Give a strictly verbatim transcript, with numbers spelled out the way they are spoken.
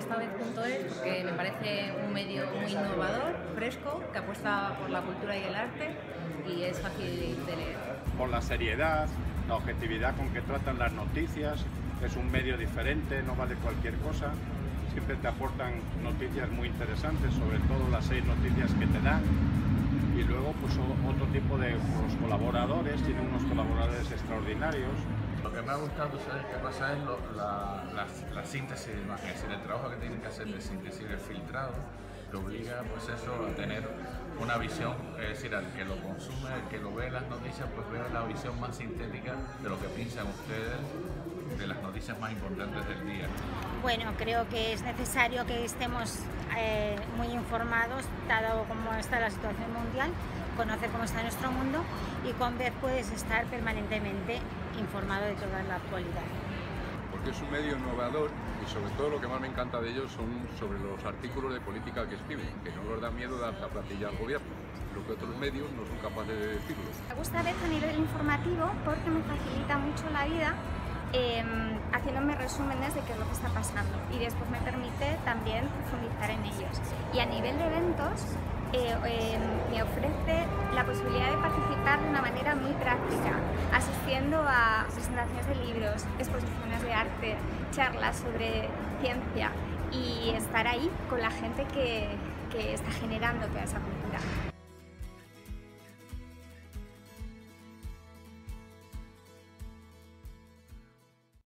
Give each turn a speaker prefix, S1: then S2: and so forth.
S1: estavez punto es porque me parece un medio muy innovador, fresco, que apuesta por la cultura y el arte y es fácil de leer.
S2: Por la seriedad, la objetividad con que tratan las noticias, es un medio diferente, no vale cualquier cosa, siempre te aportan noticias muy interesantes, sobre todo las seis noticias que te dan. Y luego pues otro tipo de los colaboradores, tienen unos colaboradores extraordinarios.
S3: Lo que me ha gustado, ¿sabes qué pasa? Es lo, la, la, la síntesis de imágenes, es decir, el trabajo que tienen que hacer de síntesis del filtrado, que obliga pues eso a tener una visión, es decir, al que lo consume, al que lo ve las noticias, pues ve la visión más sintética de lo que piensan ustedes de las noticias más importantes del día.
S4: Bueno, creo que es necesario que estemos eh, muy informados, dado cómo está la situación mundial, conocer cómo está nuestro mundo y con ver puedes estar permanentemente informado de toda la actualidad.
S5: Porque es un medio innovador y sobre todo lo que más me encanta de ellos son sobre los artículos de política que escriben, que no nos da miedo dar la plantilla al gobierno, lo que otros medios no son capaces de decirlo.
S6: Me gusta ver a nivel informativo porque me facilita mucho la vida eh, haciéndome resúmenes de qué es lo que está pasando y después me permite también profundizar en ellos. Y a nivel de eventos eh, eh, me ofrece la posibilidad de participar de una manera muy práctica, asistiendo a presentaciones de libros, exposiciones de arte, charlas sobre ciencia y estar ahí con la gente que, que está generando toda esa cultura.